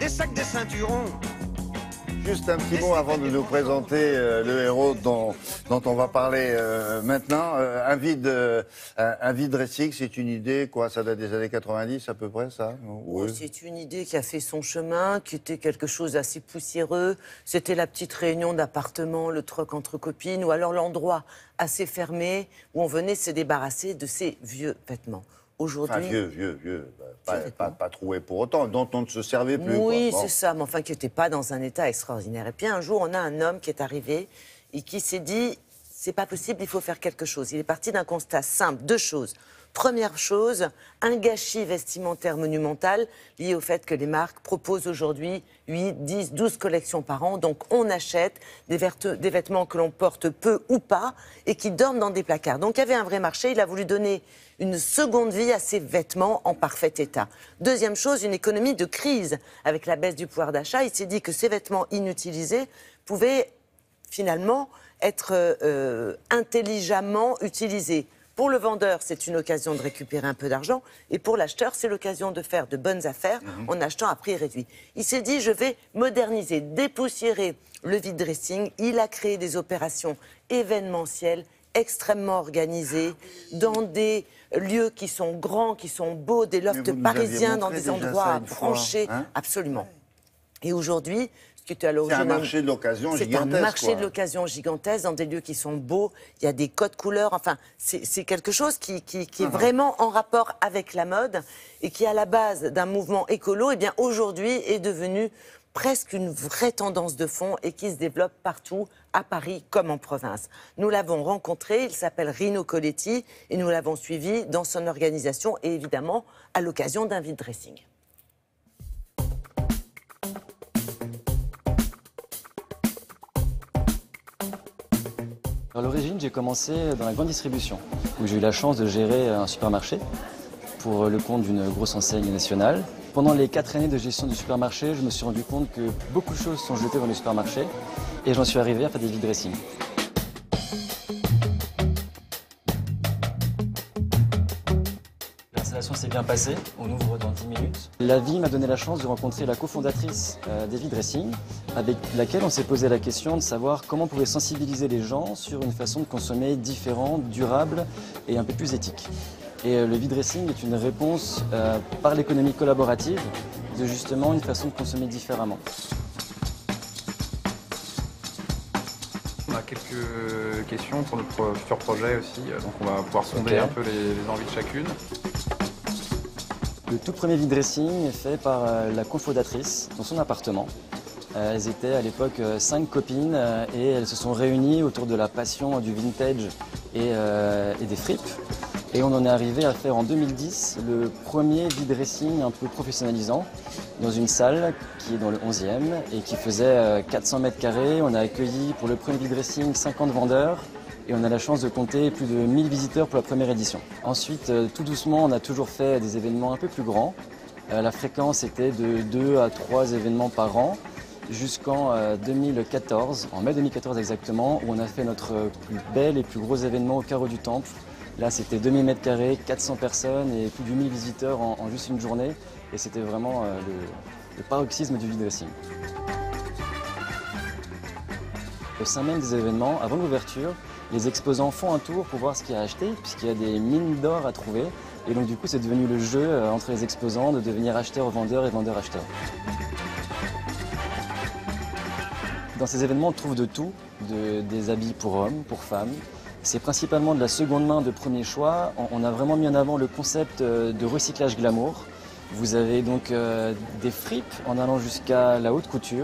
des sacs, des ceinturons. Juste un petit mot avant de nous présenter le héros dont on va parler maintenant. Un vide dressing, c'est une idée, quoi, ça date des années 90 à peu près, ça? Oui. C'est une idée qui a fait son chemin, qui était quelque chose d'assez poussiéreux. C'était la petite réunion d'appartements, le troc entre copines, ou alors l'endroit assez fermé où on venait se débarrasser de ces vieux vêtements. Aujourd'hui, vieux. Pas troué pour autant, dont on ne se servait plus. Oui, quoi. Bon. c'est ça, mais enfin qui n'était pas dans un état extraordinaire. Et puis un jour, on a un homme qui est arrivé et qui s'est dit, c'est pas possible, il faut faire quelque chose. Il est parti d'un constat simple, deux choses. Première chose, un gâchis vestimentaire monumental lié au fait que les marques proposent aujourd'hui 8, 10, 12 collections par an. Donc on achète des vêtements que l'on porte peu ou pas et qui dorment dans des placards. Donc il y avait un vrai marché, il a voulu donner une seconde vie à ces vêtements en parfait état. Deuxième chose, une économie de crise. Avec la baisse du pouvoir d'achat, il s'est dit que ces vêtements inutilisés pouvaient finalement être intelligemment utilisés. Pour le vendeur, c'est une occasion de récupérer un peu d'argent. Et pour l'acheteur, c'est l'occasion de faire de bonnes affaires en achetant à prix réduit. Il s'est dit, je vais moderniser, dépoussiérer le vide dressing. Il a créé des opérations événementielles extrêmement organisées dans des lieux qui sont grands, qui sont beaux, des lofts parisiens dans des endroits branchés. Absolument. Et aujourd'hui, c'est un marché de l'occasion gigantesque. C'est un marché de l'occasion gigantesque dans des lieux qui sont beaux. Il y a des codes couleurs. Enfin, c'est quelque chose qui est vraiment en rapport avec la mode et qui, à la base d'un mouvement écolo, eh bien aujourd'hui est devenu presque une vraie tendance de fond et qui se développe partout, à Paris comme en province. Nous l'avons rencontré, il s'appelle Rino Coletti et nous l'avons suivi dans son organisation et évidemment à l'occasion d'un vide dressing. À l'origine, j'ai commencé dans la grande distribution, où j'ai eu la chance de gérer un supermarché pour le compte d'une grosse enseigne nationale. Pendant les 4 années de gestion du supermarché, je me suis rendu compte que beaucoup de choses sont jetées dans les supermarchés et j'en suis arrivé à faire des vide dressing. L'installation s'est bien passée, on ouvre dans 10 minutes. La vie m'a donné la chance de rencontrer la cofondatrice des vide dressing, avec laquelle on s'est posé la question de savoir comment on pouvait sensibiliser les gens sur une façon de consommer différente, durable et un peu plus éthique. Et le vide dressing est une réponse par l'économie collaborative de justement une façon de consommer différemment. On a quelques questions pour notre futur projet aussi, donc on va pouvoir sonder un peu les envies de chacune. Le tout premier vide dressing est fait par la cofondatrice dans son appartement. Elles étaient à l'époque 5 copines et elles se sont réunies autour de la passion du vintage et des fripes. Et on en est arrivé à faire en 2010 le premier vide dressing un peu professionnalisant dans une salle qui est dans le 11e et qui faisait 400 mètres carrés. On a accueilli pour le premier vide dressing 50 vendeurs et on a la chance de compter plus de 1000 visiteurs pour la première édition. Ensuite, tout doucement, on a toujours fait des événements un peu plus grands. La fréquence était de 2 à 3 événements par an jusqu'en 2014, en mai 2014 exactement, où on a fait notre plus bel et plus gros événement au Carreau du Temple. Là, c'était 2000 mètres carrés, 400 personnes et plus de 1000 visiteurs en juste une journée. Et c'était vraiment le paroxysme du vide dressing. Au sein même des événements, avant l'ouverture, les exposants font un tour pour voir ce qu'il y a à acheter, puisqu'il y a des mines d'or à trouver. Et donc, du coup, c'est devenu le jeu entre les exposants de devenir acheteur-vendeur et vendeur-acheteur. Dans ces événements, on trouve de tout, des habits pour hommes, pour femmes. C'est principalement de la seconde main de premier choix. On a vraiment mis en avant le concept de recyclage glamour. Vous avez donc des fripes en allant jusqu'à la haute couture.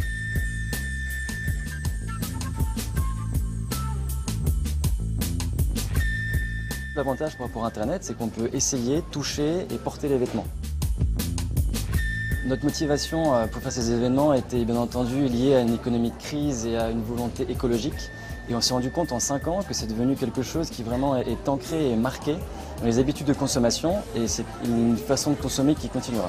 L'avantage par rapport à Internet, c'est qu'on peut essayer, toucher et porter les vêtements. Notre motivation pour faire ces événements était bien entendu liée à une économie de crise et à une volonté écologique. Et on s'est rendu compte en 5 ans que c'est devenu quelque chose qui vraiment est ancré et marqué dans les habitudes de consommation et c'est une façon de consommer qui continuera.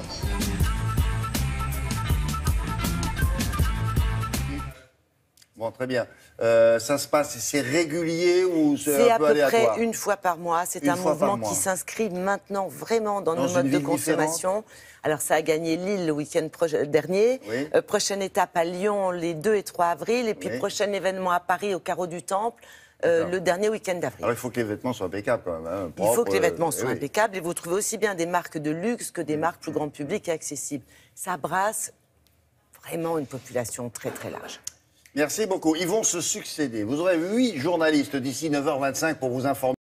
Bon, très bien. Ça se passe, c'est régulier ou c'est un peu aléatoire? C'est à peu près une fois par mois. C'est un mouvement qui s'inscrit maintenant vraiment dans nos modes de consommation. Alors, ça a gagné Lille le week-end dernier. Oui. Prochaine étape à Lyon les 2 et 3 avril. Et puis, Oui. prochain événement à Paris au Carreau du Temple le dernier week-end d'avril. Alors il faut que les vêtements soient impeccables quand même. Hein, Il faut que les vêtements eh soient oui. impeccables. Et vous trouvez aussi bien des marques de luxe que des marques plus grand public et accessibles. Ça brasse vraiment une population très, très large. Merci beaucoup. Ils vont se succéder. Vous aurez 8 journalistes d'ici 9h25 pour vous informer.